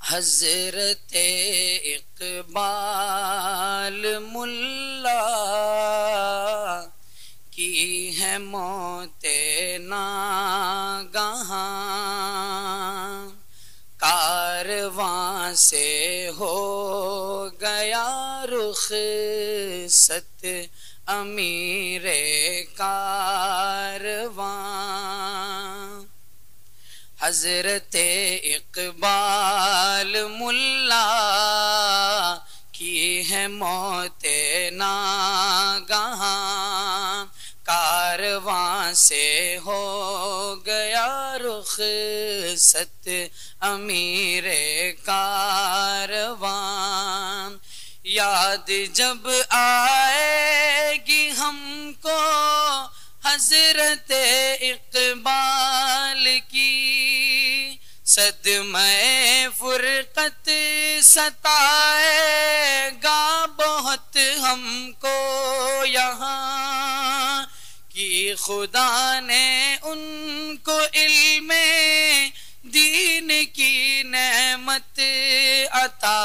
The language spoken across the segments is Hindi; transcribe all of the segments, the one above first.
हजरत इकबाल मुल्ला की है मौते नागहां, कारवां से हो गया रुखसत अमीरे कारवां। हजरत इकबाल मुल्ला की है मौते नागहां, कारवां से हो गया रुखसत अमीरे कारवां। याद जब आएगी हमको हजरत इकबाल की, सदमे फुरकत सताएगा बहुत हमको यहाँ, कि खुदा ने उनको इल्मे दीन की नेमत अता,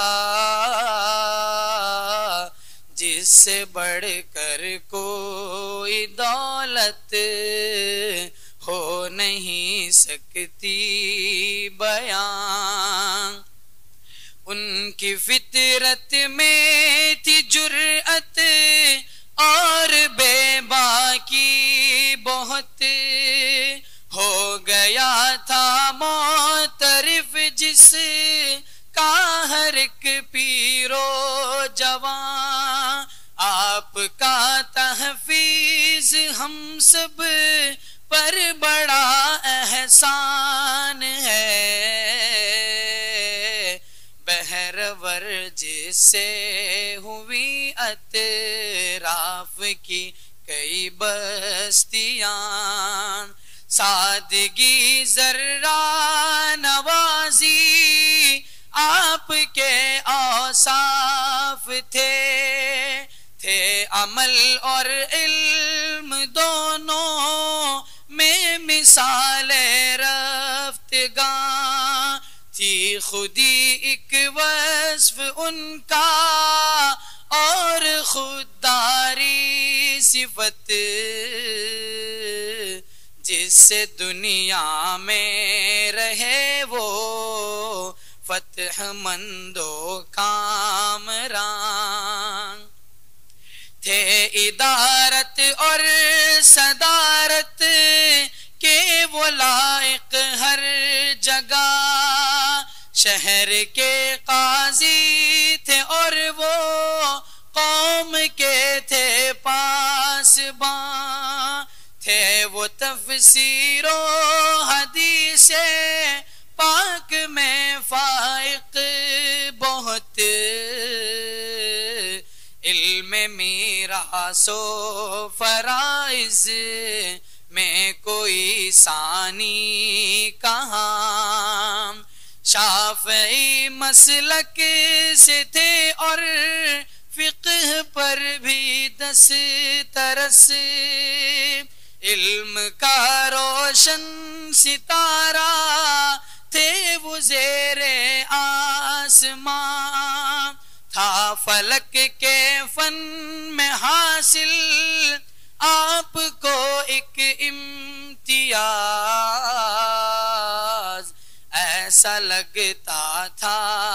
जिससे बढ़कर कोई दौलत हो नहीं सकती बयां। उनकी फितरत में थी जुर्अत और बेबाकी बहुत, हो गया था मोतरिफ जिस का हर एक पीरो जवां। आपका तहफीज हम सब पर बड़ा एहसान है, बहरवर जिससे हुई अतराफ की कई बस्तियां। सादगी जर्रा नवाजी आपके औसाफ थे अमल और इल्म दोनों में मिसाले रफ्तगां थी। खुदी एक वस्फ उनका और खुददारी सिफत, जिससे दुनिया में रहे वो फतह मंदो कामरान। थे इदारत और सदारत के वो लायक हर जगह, शहर के काजी थे और वो कौम के थे पासबां। थे वो तफसीरो हदीसे पाक में फाइक बहुत, इल्म मीरासो फराइज में कोई सानी कहाँ। शाफ़ई मसलक से थे और फिक़्ह पर भी दस्तरस, इल्म का रोशन सितारा थे वो ज़ेरे आसमां। था फलक के फन में हासिल आपको एक इम्तियाज, ऐसा लगता था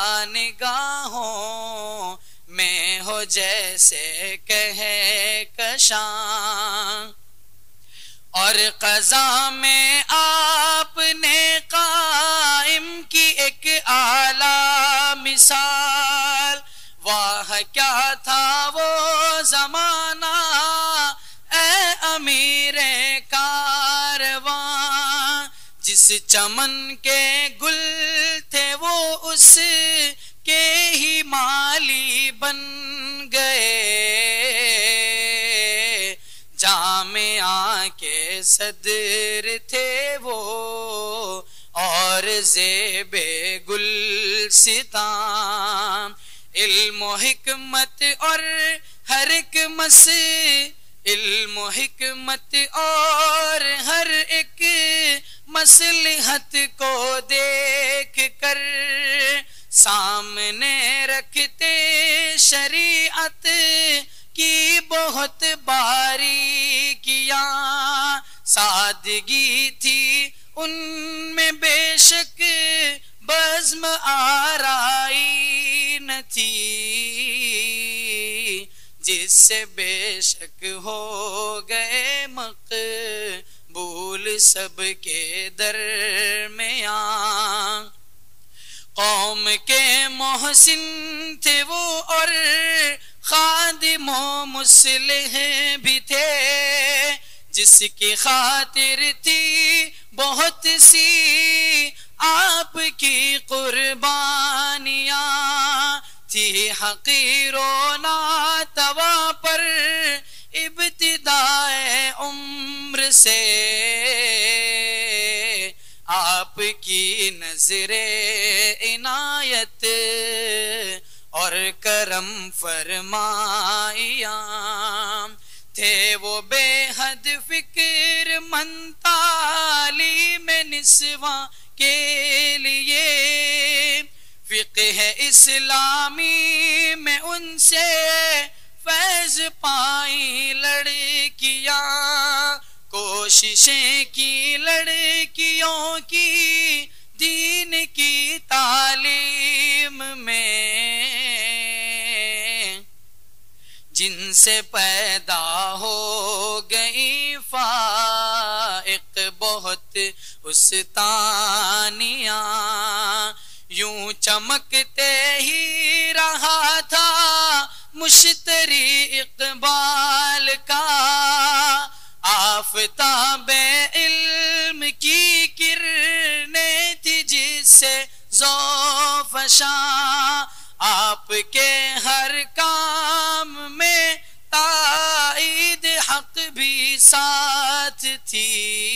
निगाहों में हो जैसे कहे कशां। और क़ज़ा में आपने कायम की एक आला मिसाल, वाह क्या था वो ज़माना ए अमीरे कारवां। जिस चमन के गुल थे वो उस के ही माली बन गए, जामिया के सदर थे वो और ज़ेबे गुलसितां। इल्म हिकमत और हर एक इल्म हिकमत और हर एक मसलहत को देख कर सामने रखते शरीयत की बहुत बारीकियां, सादगी थी उनमें बेशक बज़्म आराई न थी, जिससे बेशक हो गए मकबूल सबके दरमियां। कौम के मोहसिन थे वो और खादिमो मुस्लिह भी थे, जिसकी खातिर थी बहुत सी आपकी कुर्बानियां, थी हकीरो नातवा पर इब्तिदाए उम्र से आपकी नजरे इनायत और करम फरमाइया। थे वो बेहद फिक्र मंद तालीम निस्वा के लिए, फिक़्ह इस्लामी में उनसे फैज़ पाई लड़कियां, कोशिशें की लड़कियों की दीन की तालीम में, जिनसे पैदा हो गई फाइक बहुत उस्तानिया। यूं चमकते ही रहा था मुश्तरी इक़बाल का, आफ़ताबे इल्म की किरणें थी जिससे ज़ौफ़शा, आपके हर काम में ताईद हक भी साथ थी,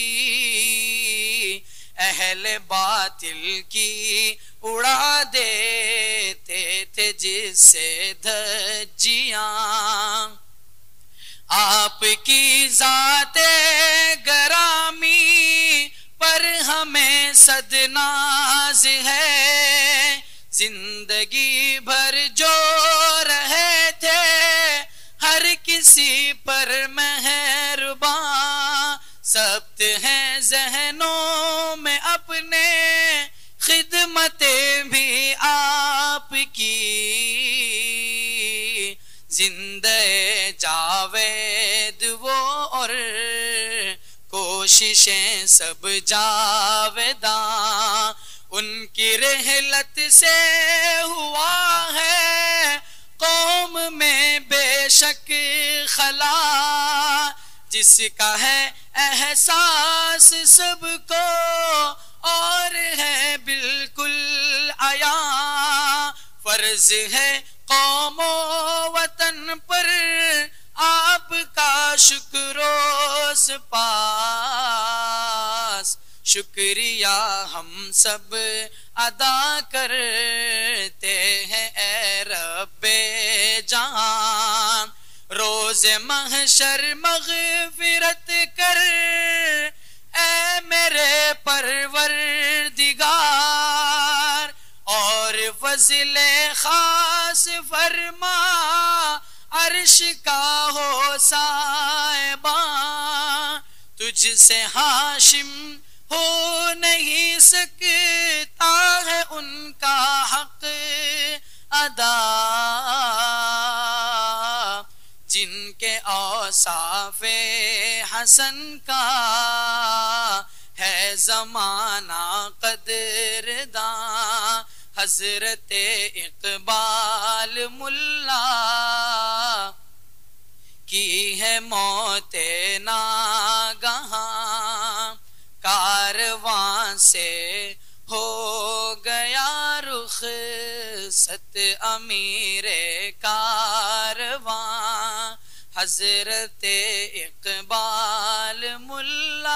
अहले बातिल की उड़ा देते थे जिससे धज्जियां। आपकी ज़ाते गरामी पर हमें सदनाज़ है, जिंदगी भर जो रहे थे हर किसी पर मेहरबान, सब्त हैं ज़हनों में अपने खिदमतें भी आपकी, जिंदे जावेद वो और कोशिशें सब जावेदा, उनकी रहलत से हुआ है कौम में बेशक खला, जिसका है एहसास सबको और है बिल्कुल आया। फर्ज है कौमो वतन पर आपका शुक्रोस पास, शुक्रिया हम सब अदा करते हैं ए रब्बे जहां। रोज महशर मग़फ़िरत कर ए मेरे परवरदिगार, और फज़ले खास फरमा अर्श का हो साहिबा, तुझसे हाशिम हो नहीं सकता है उनका हक अदा, जिनके औसाफ़े हसन का है ज़माना क़दरदा। हज़रत इक़बाल मुल्ला की है मौते नागहां, कारवां से हो गया रुख़सत अमीरे कारवां। हज़रत इक़बाल मुल्ला